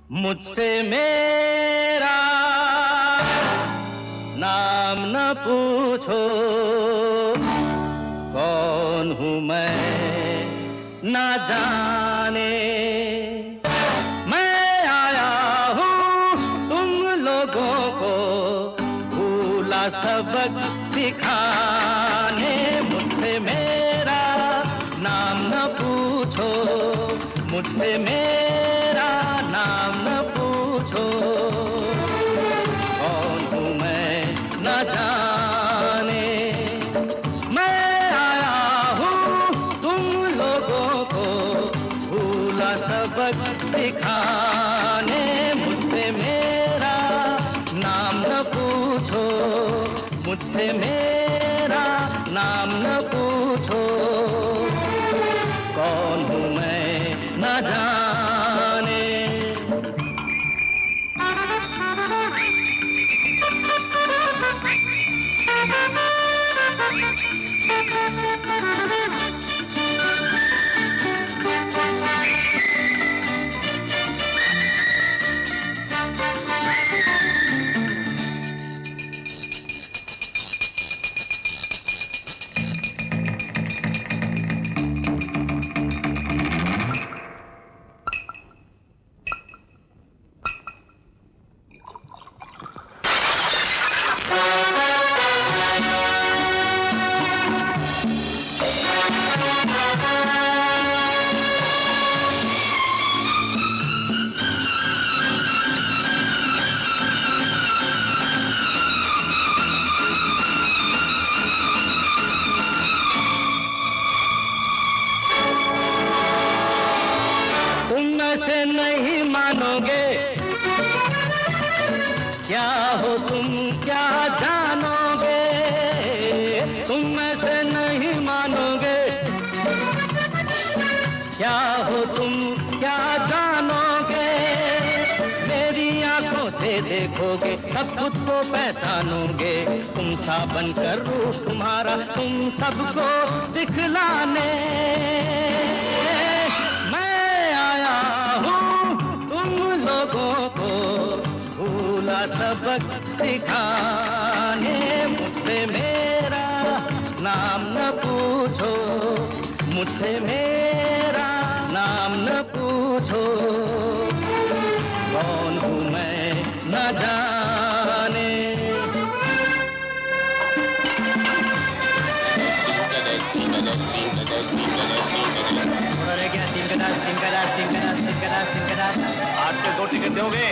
मुझसे मेरा नाम न पूछो, कौन हूँ मैं न जाने। मैं आया हूँ तुम लोगों को भूला सबक सिखाने। मुझसे मेरा नाम न पूछो, मुझसे मेरा नाम न पूछो, कौन हूँ मैं न जाने। मैं आया हूँ तुम लोगों को भूला सबक सिखाने। मुझसे मेरा नाम न पूछो, मुझसे मेरा नाम न पूछो, कौन हूँ मैं न जाने। से नहीं मानोगे, क्या हो तुम क्या जानोगे। तुम ऐसे नहीं मानोगे, क्या हो तुम क्या जानोगे। मेरी आंखों से देखोगे तब खुद को पहचानोगे। तुम सा बनकर रूप तुम्हारा तुम सबको दिखलाने। लोगों को भूला सबक सिखाने। मुझसे मेरा नाम न पूछो, मुझसे मेरा नाम न पूछो, कौन हूँ मैं न जाने। आपके 2 टिकट दोगे?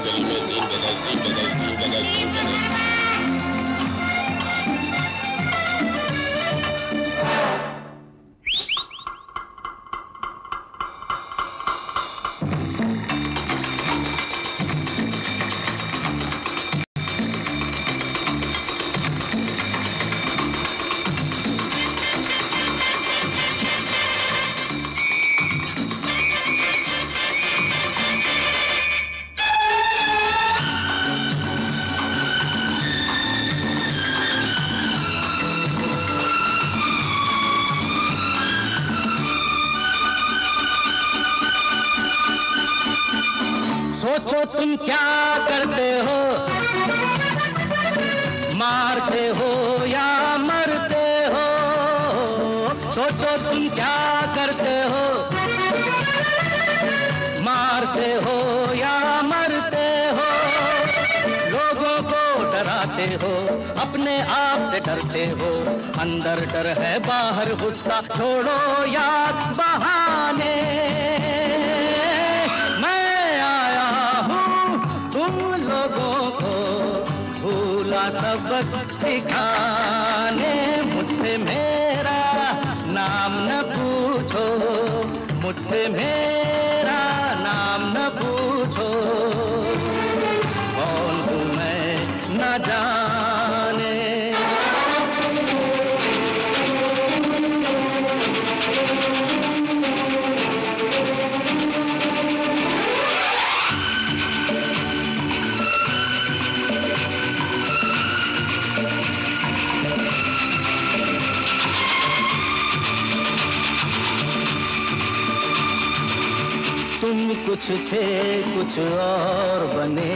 सोचो तुम क्या करते हो, मारते हो या मरते हो। सोचो तुम क्या करते हो, मारते हो या मरते हो। लोगों को डराते हो, अपने आप से डरते हो। अंदर डर है बाहर गुस्सा, छोड़ो याद बहाने। लोगों को भूला सबक सिखाने। मुझसे मेरा नाम न पूछो, मुझसे मेरा नाम न पूछो, कौन हूँ मैं न जाने। कुछ थे कुछ और बने।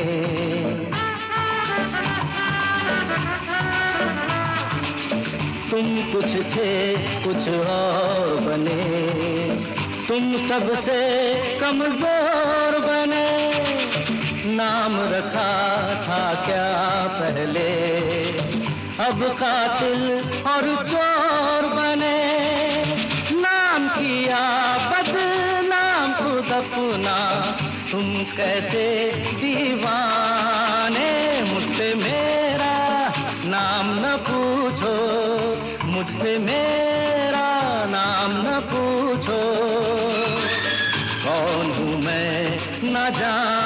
तुम कुछ थे कुछ और बने, तुम सबसे कमजोर बने। नाम रखा था क्या पहले, अब कातिल और चोर बने। नाम किया बदनाम खुद अपना, तुम कैसे दीवाने। मुझसे मेरा नाम न पूछो, मुझसे मेरा नाम न पूछो। कौन हूँ मैं न जान